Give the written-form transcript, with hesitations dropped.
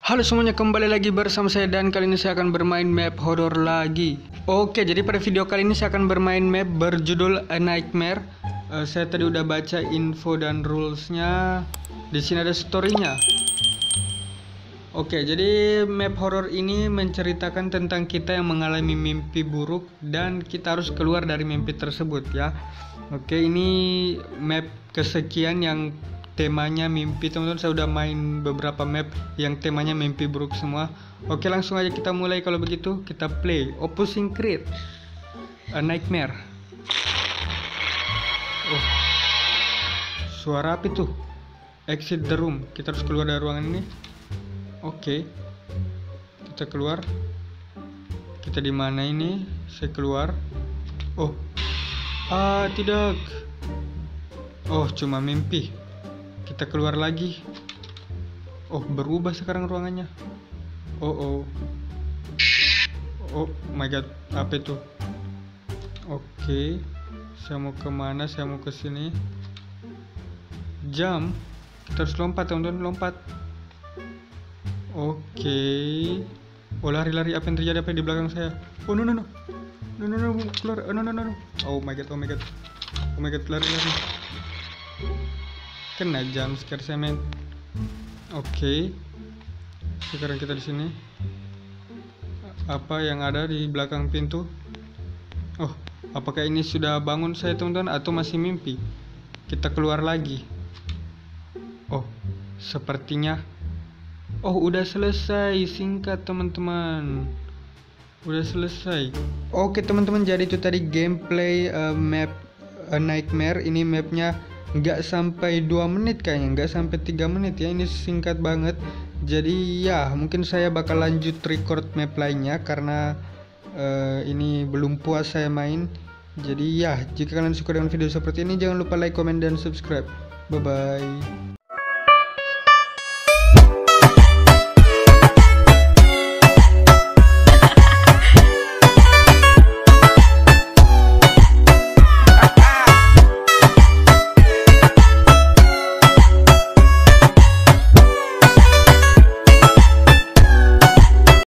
Halo semuanya, kembali lagi bersama saya dan kali ini saya akan bermain map horror lagi. Oke, jadi pada video kali ini saya akan bermain map berjudul A Nightmare. Saya tadi udah baca info dan rulesnya. Di sini ada storynya. Oke, jadi map horror ini menceritakan tentang kita yang mengalami mimpi buruk dan kita harus keluar dari mimpi tersebut ya. Oke, ini map kesekian yang temanya mimpi. Teman-teman, saya udah main beberapa map yang temanya mimpi buruk semua. Oke, langsung aja kita mulai. Kalau begitu kita play Opposing Creed A Nightmare. Oh, suara apa itu? Exit the room. Kita harus keluar dari ruangan ini. Oke, kita keluar. Kita di mana ini? Saya keluar. Oh, tidak. Oh, cuma mimpi. Kita keluar lagi. Oh, berubah sekarang ruangannya. Oh my god, apa itu? Oke, saya mau kemana? Saya mau ke sini. Jump. Kita harus lompat, teman-teman, lompat. Oke. Oh, lari. Apa yang terjadi? Apa yang di belakang saya? Oh, no, keluar. Oh, no. Oh my god, lari. Kena jump scare saya, men. Oke. Sekarang kita di sini. Apa yang ada di belakang pintu? Oh, apakah ini sudah bangun saya, teman-teman, atau masih mimpi? Kita keluar lagi. Oh, sepertinya. Oh, udah selesai. Singkat, teman-teman. Udah selesai. Oke, teman-teman, jadi itu tadi gameplay map A Nightmare. Ini mapnya nggak sampai 2 menit kayaknya, nggak sampai 3 menit ya, ini singkat banget. Jadi ya mungkin saya bakal lanjut record map lainnya karena ini belum puas saya main. Jadi ya, jika kalian suka dengan video seperti ini jangan lupa like, comment, dan subscribe. Bye bye.